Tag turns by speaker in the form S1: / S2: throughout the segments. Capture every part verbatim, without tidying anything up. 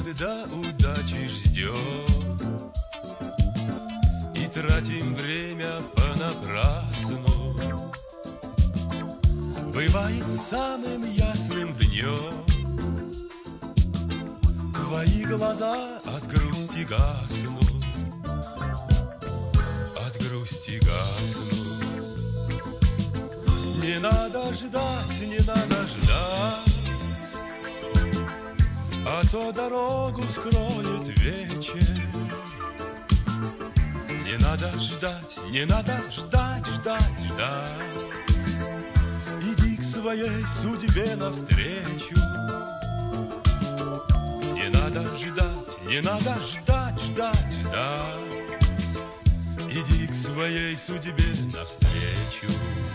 S1: когда удачи ждем и тратим время понапрасну. Бывает самым ясным днем твои глаза от грусти гаснут, от грусти гаснут. Не надо ждать, не надо ждать, а то дорогу скроет вечер. Не надо ждать, не надо ждать, ждать, ждать. Иди к своей судьбе навстречу. Не надо ждать, не надо ждать, ждать, ждать. Иди к своей судьбе навстречу.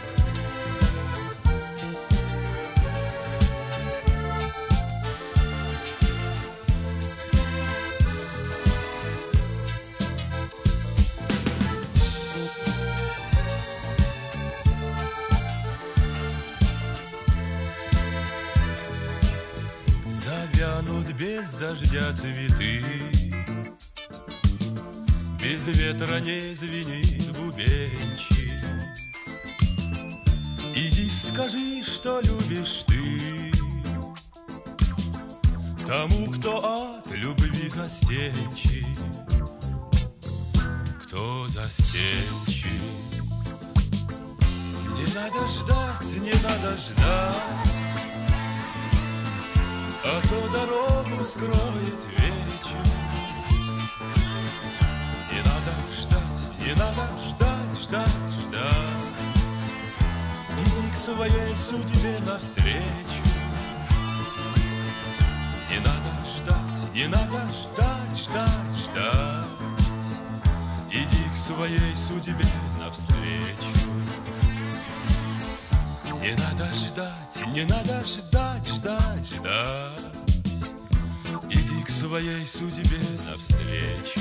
S1: Завянут без дождя цветы, без ветра не звенит бубенчик. Иди скажи, что любишь ты тому, кто от любви застенчив, кто застенчив. Не надо ждать, не надо ждать, а то дорогу скроет вечер. Не надо ждать, не надо ждать, ждать, ждать. Иди к своей судьбе навстречу. Не надо ждать, не надо ждать, ждать, ждать. Иди к своей судьбе навстречу. Не надо ждать, не надо ждать, ждать, ждать. Иди к своей судьбе навстречу.